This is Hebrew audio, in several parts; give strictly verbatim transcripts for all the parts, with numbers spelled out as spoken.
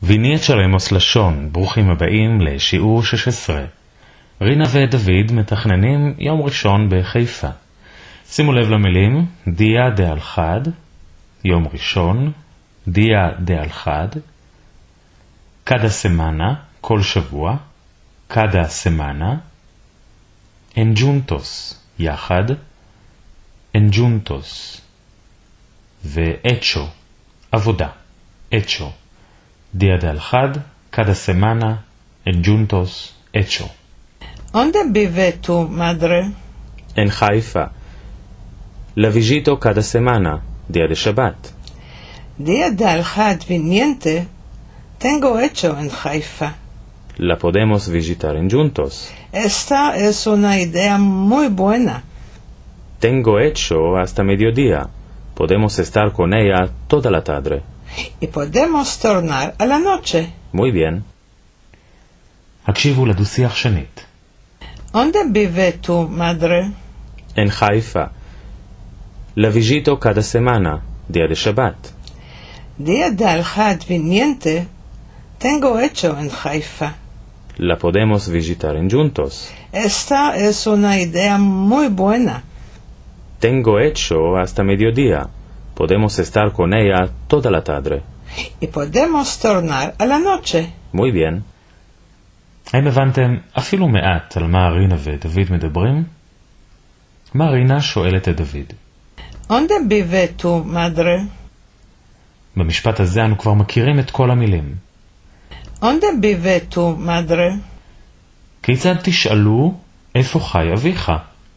ויני את שלמוס לשון, ברוכים הבאים לשיעור שש עשרה. רינה ודוד מתכננים יום ראשון בחיפה. שימו לב למילים, דיה דעל חד, יום ראשון, דיה דעל חד, קדה סמנה, כל שבוע, קדה סמנה, אנג'ונטוס, יחד, אנג'ונטוס, ואצ'ו, עבודה, אצ'ו. Día de Al-Had, cada semana, en juntos, hecho. ¿Dónde vive tu madre? En Haifa. La visito cada semana, día de Shabbat. Día de Al-Had viniente, tengo hecho en Haifa. La podemos visitar en juntos. Esta es una idea muy buena. Tengo hecho hasta mediodía. Podemos estar con ella toda la tarde. Y podemos tornar a la noche. Muy bien. הקשיבו לדו-שיח שנית. ¿Dónde vive tu madre? En Haifa. La visito cada semana, día de Shabbat. Día de Al-Had viniente, tengo hecho en Haifa. La podemos visitar en juntos. Esta es una idea muy buena. Tengo hecho hasta mediodía. Podemos estar con ella toda la tarde. Y podemos tornar a la noche. Muy bien. האם הבנתם אפילו מעט על מה רינה ודוד מדברים? מה רינה שואלת את דוד? ¿Dónde vive tu madre? במשפט הזה אנו כבר מכירים את כל המילים. ¿Dónde vive tu madre? כיצד תשאלו איפה חי אביך?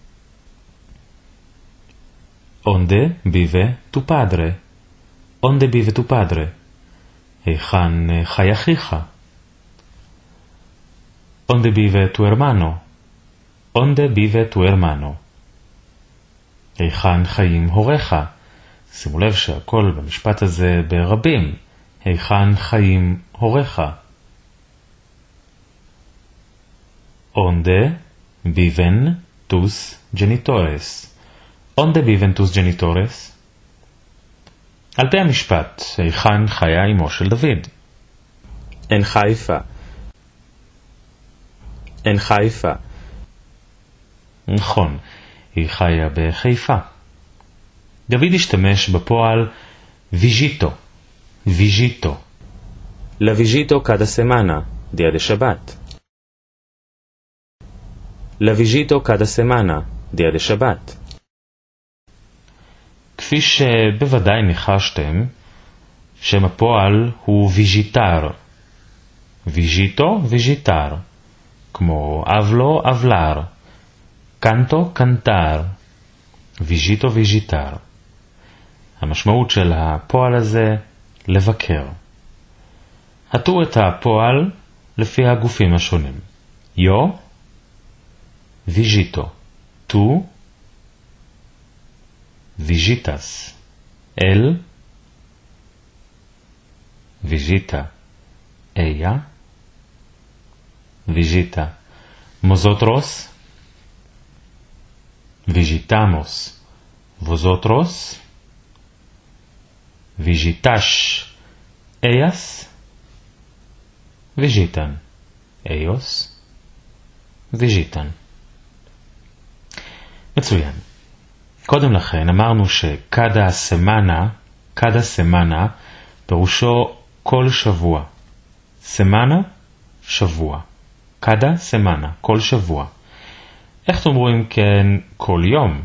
¿Dónde vive tu padre? ¿Dónde vive tu padre? היכן חי אחיך? ¿Dónde vive tu hermano? ¿Dónde vive tu hermano? היכן חיים הוריך? שימו לב שהכל במשפט הזה ברבים. היכן חיים הוריך? ¿Dónde viven tus genitores? ¿Dónde viven tus genitores? על פי המשפט, היכן חיה אמו של דוד? En Haifa. En Haifa. נכון, היא חיה בחיפה. דוד השתמש בפועל ויז'יטו. ויז'יטו. La visito cada semana, día de Shabbat. La visito cada semana, día de Shabbat. כפי שבוודאי ניחשתם, שם הפועל הוא ויז'יטר. ויז'יטו, ויז'יטר. כמו אבלו, אבלר. קנטו, קנטר. ויז'יטו, ויז'יטר. המשמעות של הפועל הזה, לבקר. הטו את הפועל לפי הגופים השונים. יו, ויז'יטו. טו, Visitas. Él. Visita. Ella. Visita. Nosotros. Visitamos. Vosotros. Visitas. Ellas. Visitan. Ellos. Visitan. מצוין. קודם לכן אמרנו שקדה סמנה, קדה סמנה, פירושו כל שבוע. סמנה, שבוע. קדה סמנה, כל שבוע. איך תאמרו אם כן כל יום?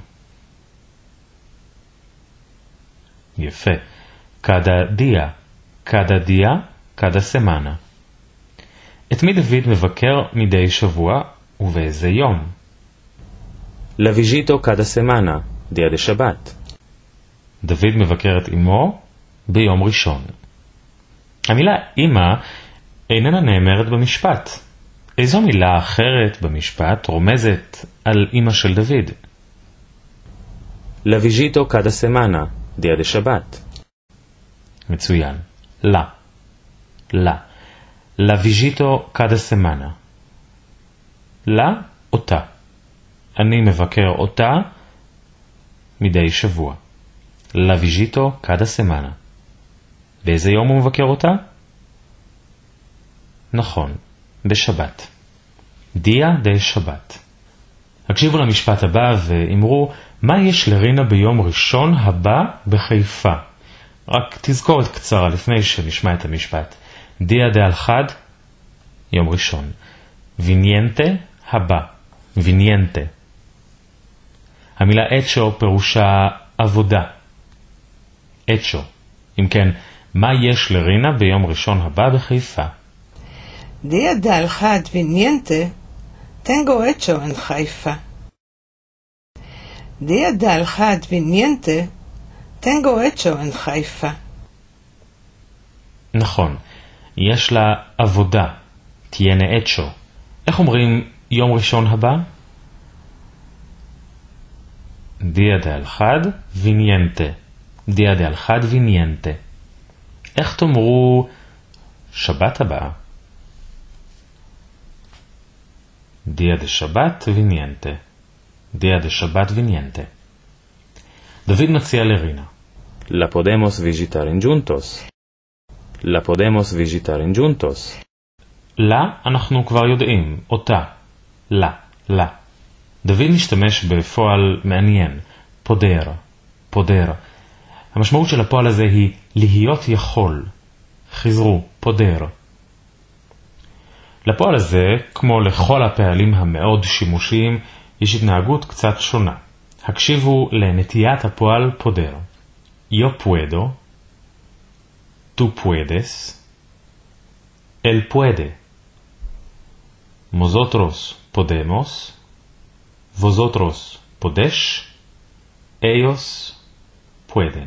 יפה. קדה דיה, קדה דיה, קדה סמנה. את מי דוד מבקר מדי שבוע ובאיזה יום? La visito cada semana. דיה דה שבת. דוד מבקר את אמו ביום ראשון. המילה אמא איננה נאמרת במשפט. איזו מילה אחרת במשפט רומזת על אמא של דוד? La visito cada semana, דיה דה שבת. מצוין. לה. לה. La visito cada semana. לה, אותה. אני מבקר אותה מדי שבוע. La visito cada semana. באיזה יום הוא מבקר אותה? נכון, בשבת. דיה דה שבת. הקשיבו למשפט הבא ואמרו, מה יש לרינה ביום ראשון הבא בחיפה? רק תזכורת קצרה לפני שנשמע את המשפט. דיה דה אל חד, יום ראשון. ויניינטה, הבא. ויניינטה. המילה אצ'ו פירושה עבודה. אצ'ו. אם כן, מה יש לרינה ביום ראשון הבא בחיפה? Día del Adveniente, tengo hecho en Haifa. Día del Adveniente, tengo hecho en Haifa. נכון, יש לה עבודה, תיאנה אצ'ו. איך אומרים יום ראשון הבא? דיה del Adveniente. דיה del Adveniente. איך תאמרו שבת הבאה? Día de Shabbat viniente. Día de Shabbat viniente. דוד מציע לרינה. La podemos visitar en juntos. La podemos visitar en juntos. לה אנחנו כבר יודעים, אותה. לה, לה. דוד משתמש בפועל מעניין. פודר, פודר. המשמעות של הפועל הזה היא להיות יכול. חזרו, פודר. לפועל הזה, כמו לכל הפעלים המאוד שימושיים, יש התנהגות קצת שונה. הקשיבו לנטיית הפועל פודר. Yo puedo, tú puedes, él puede. Nosotros podemos, vosotros podéis, ellos pueden.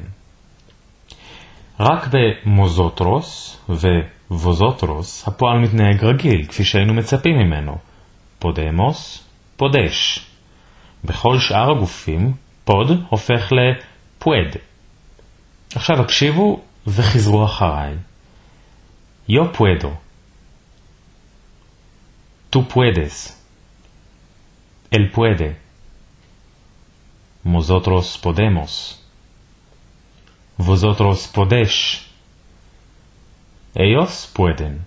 רק במוזוטרוס וווזוטרוס הפועל מתנהג רגיל, כפי שהיינו מצפים ממנו. פודמוס, פודש. בכל שאר הגופים, פוד הופך לפואד. עכשיו הקשיבו וחזרו אחריי. Yo puedo. Tú puedes. Él puede. Nosotros podemos. Vosotros podéis. Ellos pueden.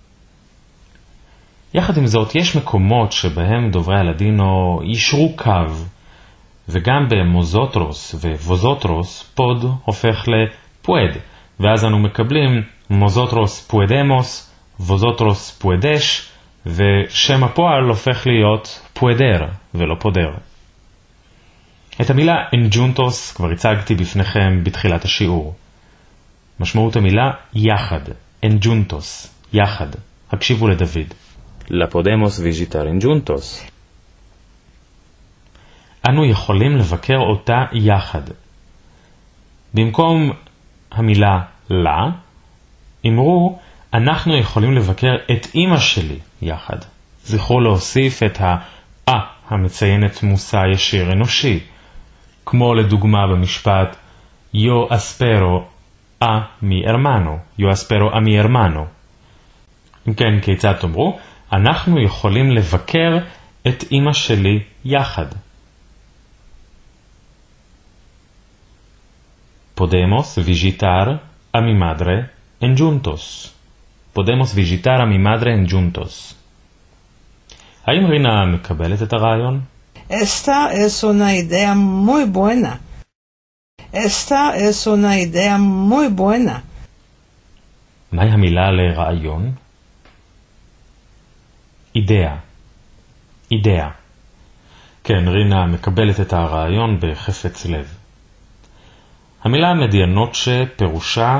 יחד עם זאת, יש מקומות שבהם דוברי הלדינו יישרו קו, וגם במוזוטרוס וווזוטרוס פוד הופך לפואד, ואז אנו מקבלים מוזוטרוס פואדמוס, ווזוטרוס פואדש, ושם הפועל הופך להיות פואדר ולא פודר. את המילה אנג'ונטוס כבר הצגתי בפניכם בתחילת השיעור. משמעות המילה יחד, אנג'ונטוס, יחד. הקשיבו לדוד. La podemos visitar en juntos. אנו יכולים לבקר אותה יחד. במקום המילה לה, אמרו, אנחנו יכולים לבקר את אמא שלי יחד. זכרו להוסיף את ה-א המציינת מושא ישיר אנושי. כמו לדוגמה במשפט, yo espero a mi hermano, yo espero a mi hermano. אם כן, כיצד תאמרו? אנחנו יכולים לבקר את אמא שלי יחד. Podemos visitar a mi madre en juntos. Podemos visitar a mi madre en juntos. האם רינה מקבלת את הרעיון? Esta es una idea muy buena. Esta es una idea muy buena. מהי המילה לרעיון? אידאה. אידאה. כן, רינה מקבלת את הרעיון בחפץ לב. המילה מדיאנוצ'ה פירושה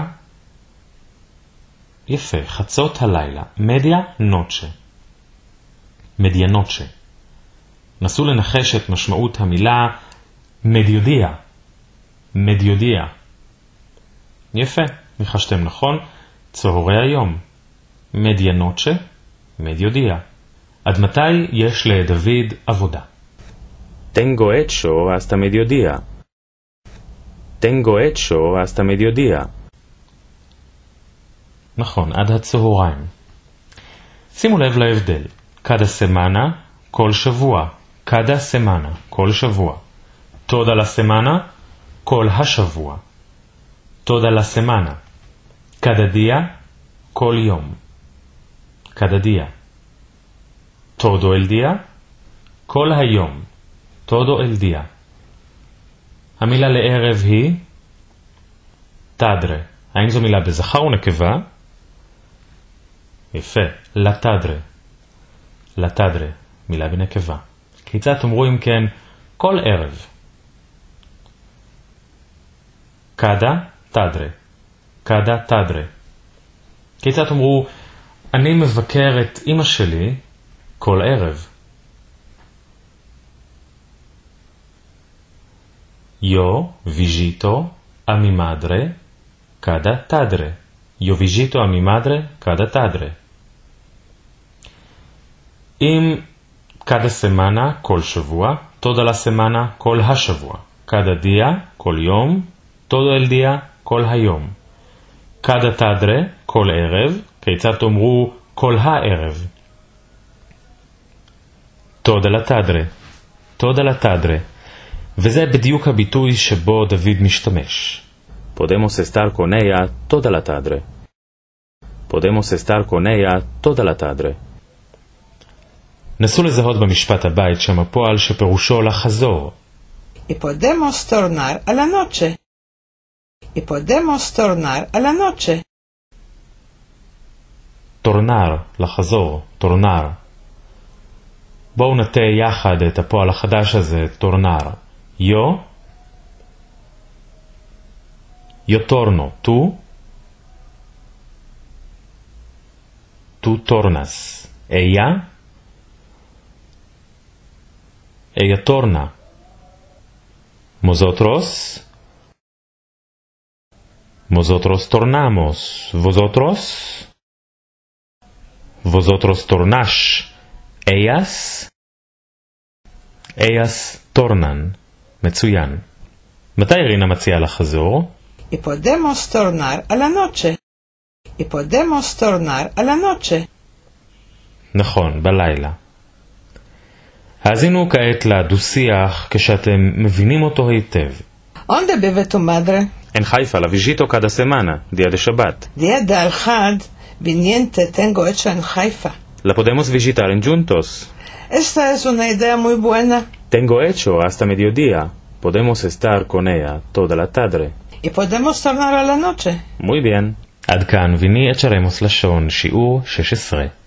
יפה, חצות הלילה. מדיה נוצ'ה. מדיאנוצ'ה. נסו לנחש את משמעות המילה מדיודיה. מדיודיה. יפה, ניחשתם נכון. צהרי היום. מדיאנוצ'ה, מדיודיה. עד מתי יש לדוד עבודה? Tengo hecho hasta mediodía. Tengo hecho hasta mediodía. נכון, עד הצהריים. שימו לב להבדל. cada semana, כל שבוע. cada semana, כל שבוע. toda la semana, כל השבוע. toda la semana. cada día, כל יום. cada día. todo el día, כל היום, todo el día. המילה לערב היא תדרה. האם זו מילה בזכר או נקבה? יפה, לתדרה. לתדרה, מילה בנקבה. כיצד תאמרו אם כן כל ערב? cada תדרה. cada תדרה. כיצד תאמרו אני מבקר את אמא שלי כל ערב? Yo visito a mi madre cada tarde. Yo visito a mi madre cada tarde. אם cada semana כל שבוע, toda la semana כל השבוע. cada día כל יום, todo el día כל היום. cada tarde כל ערב, כיצד תאמרו כל הערב? toda la tarde. toda la tarde. וזה בדיוק הביטוי שבו דוד משתמש. Podemos estar con ella toda la tarde. Podemos estar con ella toda la tarde. נסו לזהות במשפט הבית שם הפועל שפירושו לחזור. Y podemos tornar a la noche. Y podemos tornar a la noche. טורנר, לחזור, טורנר. בואו נטה יחד את הפועל החדש הזה, טורנר. Yo, yo torno, tú, tú tornas. Ella, ella torna. Vosotros, vosotros tornamos. Vosotros, vosotros tornáis. Ellas, ellas tornan. מצוין. מתי רינה מציעה לחזור? Y podemos tornar a la noche. Y podemos tornar a la noche. נכון, בלילה. האזינו כעת לדו-שיח כשאתם מבינים אותו היטב. ¿Dónde vive tu madre? En Haifa, la visito cada semana, día de Shabbat. Día de Al-Had, viniente tengo hecho en Haifa. La podemos visitar en juntos. Esta es una idea muy buena. Tengo hecho hasta mediodía. Podemos estar con ella toda la tarde. Y podemos tornar a la noche. Muy bien. עד כאן ויני את שרמוס לשון, שיעור שש עשרה.